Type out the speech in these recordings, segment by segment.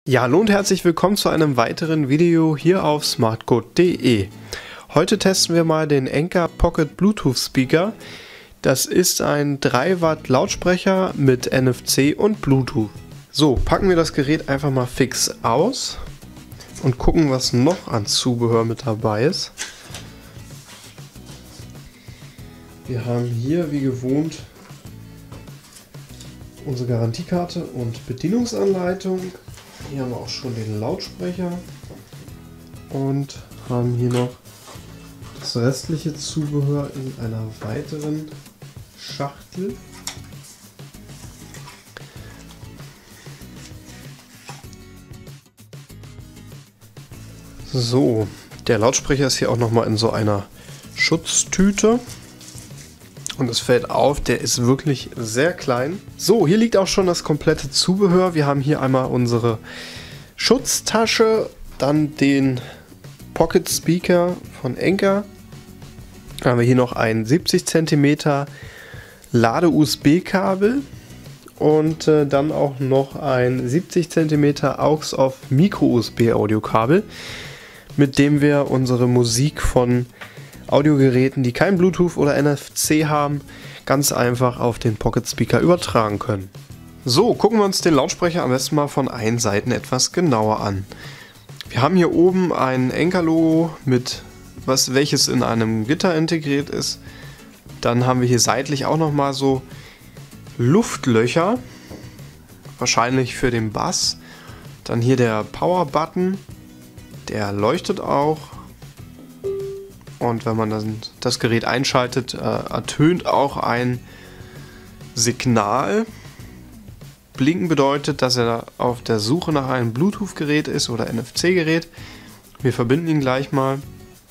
Ja, hallo und herzlich willkommen zu einem weiteren Video hier auf smartcode.de. Heute testen wir mal den Anker Pocket Bluetooth Speaker. Das ist ein 3 Watt Lautsprecher mit NFC und Bluetooth. So, packen wir das Gerät einfach mal fix aus und gucken, was noch an Zubehör mit dabei ist. Wir haben hier wie gewohnt unsere Garantiekarte und Bedienungsanleitung. Hier haben wir auch schon den Lautsprecher und haben hier noch das restliche Zubehör in einer weiteren Schachtel. So, der Lautsprecher ist hier auch nochmal in so einer Schutztüte. Und es fällt auf, der ist wirklich sehr klein. So, hier liegt auch schon das komplette Zubehör. Wir haben hier einmal unsere Schutztasche, dann den Pocket Speaker von Anker. Dann haben wir hier noch ein 70 cm Lade-USB-Kabel und dann auch noch ein 70 cm AUX auf Micro-USB-Audiokabel, mit dem wir unsere Musik von Audiogeräten, die kein Bluetooth oder NFC haben, ganz einfach auf den Pocket Speaker übertragen können. So, gucken wir uns den Lautsprecher am besten mal von allen Seiten etwas genauer an. Wir haben hier oben ein Anker-Logo, welches in einem Gitter integriert ist. Dann haben wir hier seitlich auch nochmal so Luftlöcher, wahrscheinlich für den Bass. Dann hier der Power-Button, der leuchtet auch. Und wenn man dann das Gerät einschaltet, ertönt auch ein Signal. Blinken bedeutet, dass er auf der Suche nach einem Bluetooth-Gerät ist oder NFC-Gerät. Wir verbinden ihn gleich mal.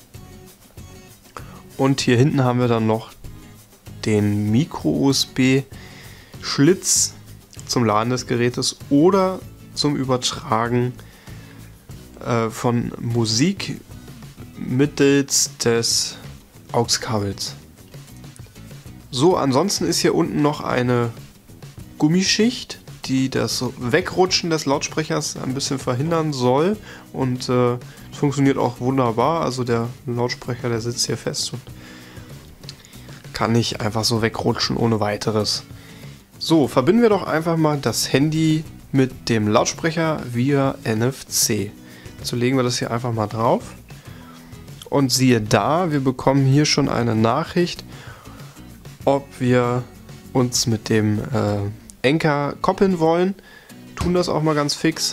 Und hier hinten haben wir dann noch den Micro-USB-Schlitz zum Laden des Gerätes oder zum Übertragen von Musik mittels des AUX-Kabels. So, ansonsten ist hier unten noch eine Gummischicht, die das Wegrutschen des Lautsprechers ein bisschen verhindern soll, und funktioniert auch wunderbar. Also der Lautsprecher, der sitzt hier fest und kann nicht einfach so wegrutschen ohne weiteres. So, verbinden wir doch einfach mal das Handy mit dem Lautsprecher via NFC. So, legen wir das hier einfach mal drauf. Und siehe da, wir bekommen hier schon eine Nachricht, ob wir uns mit dem Anker koppeln wollen. Tun das auch mal ganz fix.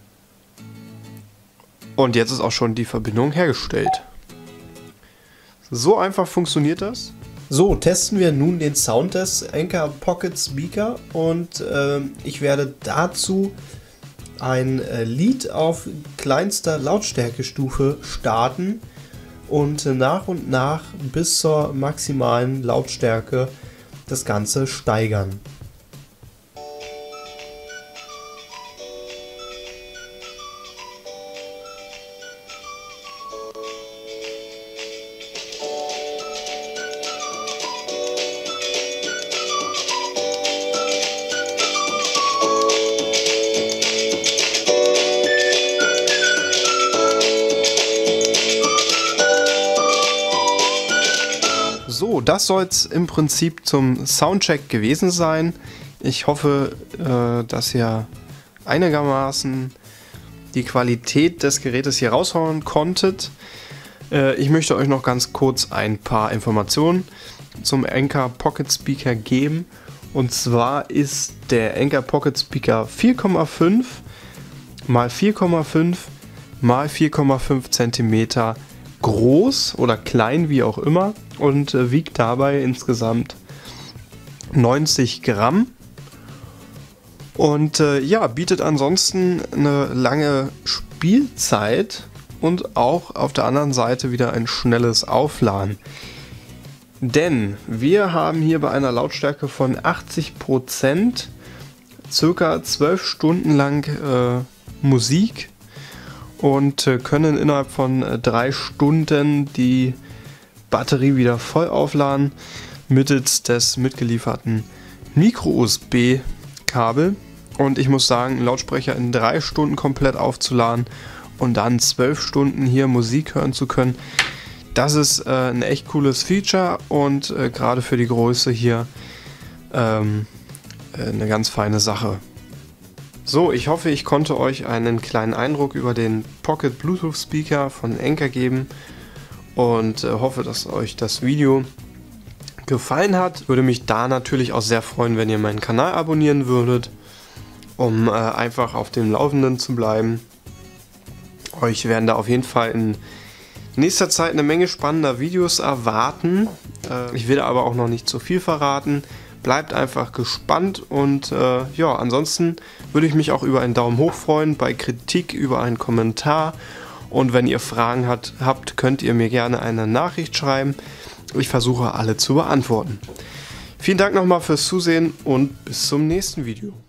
Und jetzt ist auch schon die Verbindung hergestellt. So einfach funktioniert das. So, testen wir nun den Sound des Anker Pocket Speaker und ich werde dazu ein Lied auf kleinster Lautstärkestufe starten und nach bis zur maximalen Lautstärke das Ganze steigern. So, das soll es im Prinzip zum Soundcheck gewesen sein. Ich hoffe, dass ihr einigermaßen die Qualität des Gerätes hier raushauen konntet. Ich möchte euch noch ganz kurz ein paar Informationen zum Anker Pocket Speaker geben. Und zwar ist der Anker Pocket Speaker 4,5 x 4,5 x 4,5 cm groß oder klein, wie auch immer, und wiegt dabei insgesamt 90 Gramm und ja, bietet ansonsten eine lange Spielzeit und auch auf der anderen Seite wieder ein schnelles Aufladen. Denn wir haben hier bei einer Lautstärke von 80% circa 12 Stunden lang Musik und können innerhalb von 3 Stunden die Batterie wieder voll aufladen mittels des mitgelieferten Micro-USB-Kabel Und ich muss sagen, einen Lautsprecher in 3 Stunden komplett aufzuladen und dann 12 Stunden hier Musik hören zu können, das ist ein echt cooles Feature und gerade für die Größe hier eine ganz feine Sache. So, ich hoffe, ich konnte euch einen kleinen Eindruck über den Pocket Bluetooth Speaker von Anker geben und hoffe, dass euch das Video gefallen hat. Würde mich da natürlich auch sehr freuen, wenn ihr meinen Kanal abonnieren würdet, um einfach auf dem Laufenden zu bleiben. Euch werden da auf jeden Fall in nächster Zeit eine Menge spannender Videos erwarten. Ich will aber auch noch nicht zu viel verraten. Bleibt einfach gespannt und ja, ansonsten würde ich mich auch über einen Daumen hoch freuen, bei Kritik über einen Kommentar und wenn ihr Fragen habt, könnt ihr mir gerne eine Nachricht schreiben. Ich versuche alle zu beantworten. Vielen Dank nochmal fürs Zusehen und bis zum nächsten Video.